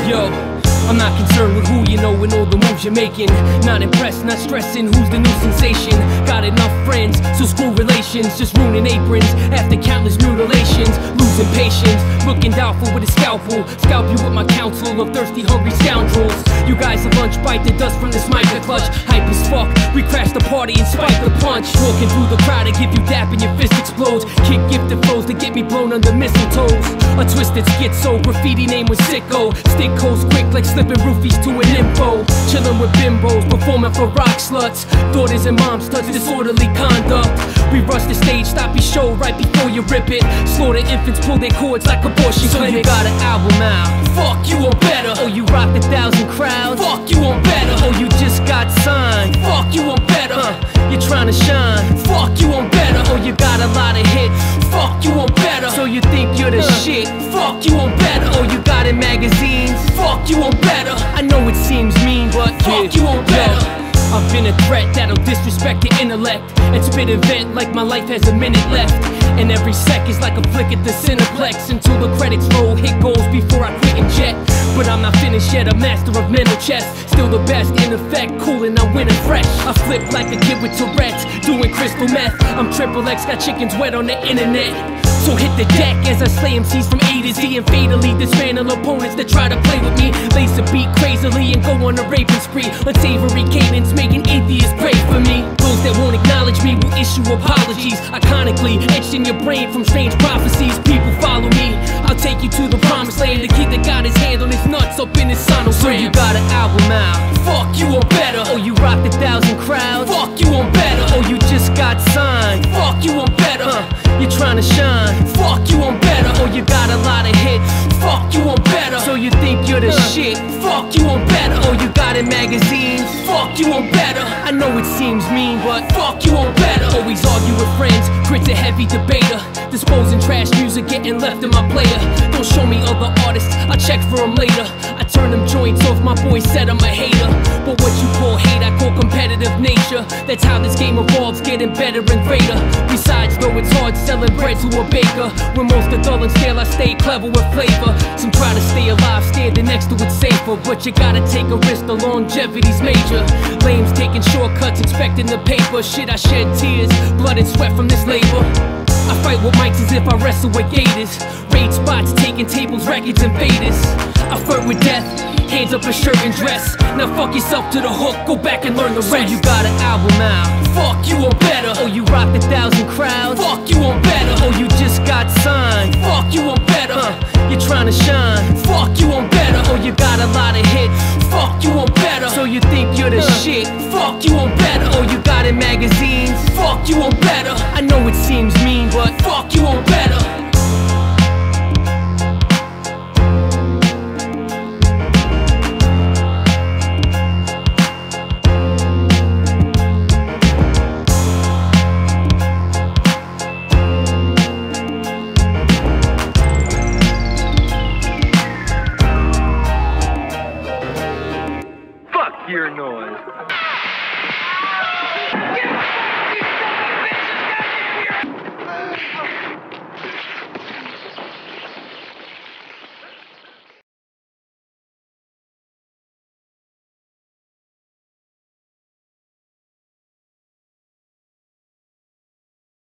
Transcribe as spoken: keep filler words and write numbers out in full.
Yo, I'm not concerned with who you know and all the moves you're making. Not impressed, not stressing who's the new sensation. Got enough friends, so screw relations. Just ruining aprons after countless mutilations. Losing patience, looking doubtful with a scalpel. Scalp you with my counsel of thirsty, hungry scoundrels. You guys at lunch bite the dust from this mic I clutch. Hype as fuck, we crash the party and spike the punch. Walking through the crowd, I give you dap and your fist explodes. Kick gifted flows to get me blown under mistletoes. A twisted schizo, graffiti name was Sicko. Stick hoes quick like slipping roofies to an info. Chillin' with bimbos, performing for rock sluts. Daughters and moms touch disorderly conduct. We rush the stage, stop your show right before you rip it. Slaughter infants, pull their cords like abortion clinics. So you got an album out, fuck you on better. Oh, you rock a thousand crowds, fuck you on better. Oh, you just got signed, fuck you on better. uh, You're trying to shine, fuck you on better. Oh, you got a lot of hits, fuck you on better. So you think you're the uh, shit, fuck you on better. Oh, you got in magazines, fuck you on better. I know it seems mean, but fuck you on better. I've been a threat that'll disrespect your intellect and spit a vent like my life has a minute left. And every sec is like a flick at the Cineplex until the credits roll, hit goals before I quit and jet. But I'm not finished yet, a master of mental chess. Still the best in effect, cool and I'm winning fresh. I flip like a kid with Tourette's, doing crystal meth. I'm triple X, got chickens wet on the internet. So hit the deck as I slay M Cs from A to Z and fatally dismantle opponents that try to play with me. Lace a beat crazily and go on a raping spree. Unsavory cadence making atheists pray for me. Those that won't acknowledge me will issue apologies. Iconically etched in your brain from strange prophecies. People follow me, I'll take you to the promised land. The kid that got his hand on his nuts up in his sonogram. So you got an album out, fuck you on better. Oh, you rock a thousand crowds, fuck you on better. Oh, you just got signed, fuck you on better. uh, You're trying to shine, fuck you on better. Oh, you got a lot of hits, fuck you on better. So you think you're the uh, shit, fuck you on better. Oh, you got in magazines, fuck you on better. I know it seems mean, but fuck you on better. Always argue with friends, grit's a heavy debater. Disposing trash music, getting left in my player. Don't show me other artists, I'll check for them later. I turn them joints off, my boy said I'm a hater. But what you call hate, I call competitive nature. That's how this game evolves, getting better and greater. Besides, though it's hard selling bread to a baker. When most are dull and stale, I stay clever with flavor. Some try to stay alive, standing next to it safer. But you gotta take a risk, the longevity's major. Lames taking shortcuts, expecting the paper. Shit, I shed tears, blood and sweat from this labor. I fight with mics as if I wrestle with gators. Raid spots, taking tables, records, and faders. I flirt with death, hands up a shirt and dress. Now fuck yourself to the hook, go back and learn the rest. So you got an album out, fuck you on better. Oh, you rock a thousand crowds, fuck you on better. Oh, you just got signed, fuck you on better. uh, You're trying to shine, fuck you on better. Oh, you got a lot of hits, fuck you on better. So you think you're the uh, shit, fuck you on better. Oh, you got in magazines, fuck you on better. I know it seems mean, but fuck you on better. Fuck your noise.